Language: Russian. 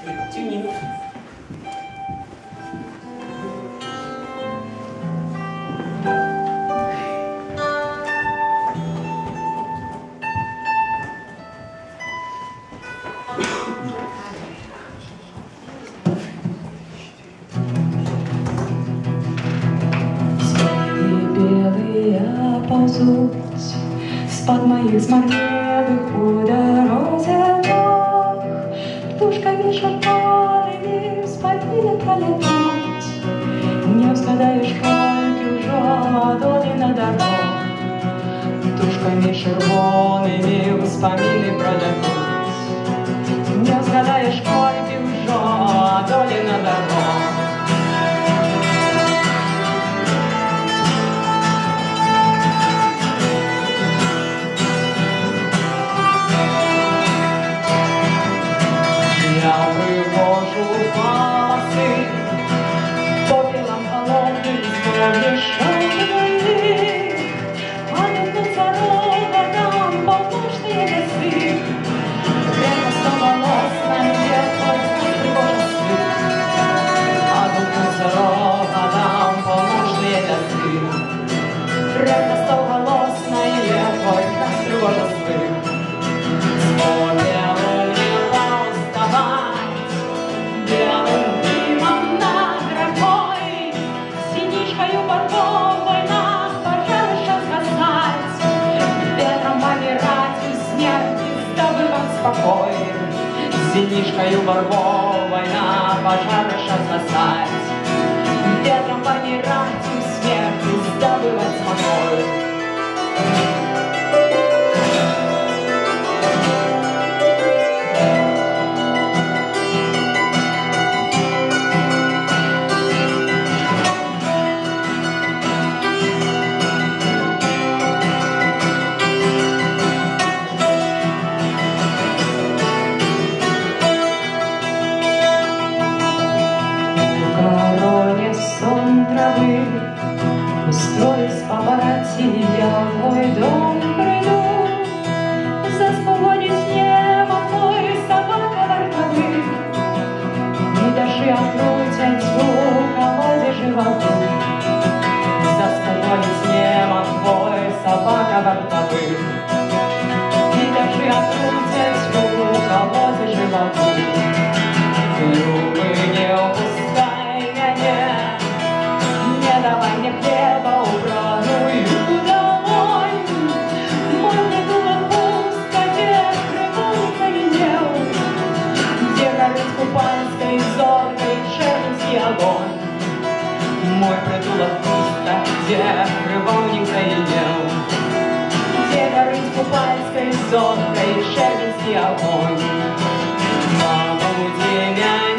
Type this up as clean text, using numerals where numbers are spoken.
Тюнинг. С-под моих сморгелых по дороге ног, птушками шарпанными вспомнили пролетать. Не узгадаешь, как уже ладони на дорог, птушками червонными вспомнили пролетать. Не узгадаешь, как уже ладони на дорог. Я привожу волосы по белам холодным помешать моих, а вернутся ровно полночные лесы. Время стололосное, твой тревожный, а вернутся ровно полночные лесы. Время стололосное, твой тревожный. Зенишкою борьбой на пожары шагать, ветром помирать и смерть добывать спокой. Устроюсь папарацци, я в мой дом приду, заспокоить небо твой собака ворковых, и даши открутят звук колоде животу. Заспокоить небо твой собака ворковых, и даши открутят звук колоде животу. Любы не упускай меня, не давай мне хлеба убраную домой. Мой притулок пусто, где крылом каменел, где горит купальской зоркой шерстный огонь. Мой притулок пусто, где крылом каменел, где горит купальской зоркой шерстный огонь. Побуди меня.